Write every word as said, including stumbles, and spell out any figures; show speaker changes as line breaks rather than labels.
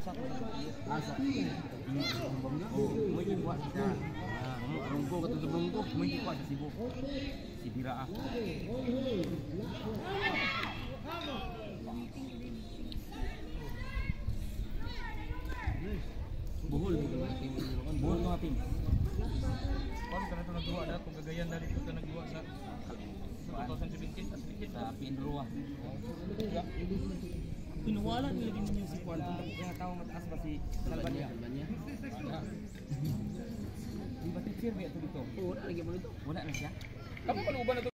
satu
Asa.
oh mo kuha siya ah rungko katong sa rungko mo kuha sa Cebu si Bira ah buhol buhol mga pin
Paano ka na ito nagduwa na kung gagayan na ito nagduwa sa twenty seventeen at sedikit
sa Pinruwa
pinuwala nila din niya si Juan
kaya tao mataas ba si Salvania
Salvania.
di ba teacher ba ito dito
Oh, wala lagi mo ito.
wala na siya
kamu paluban na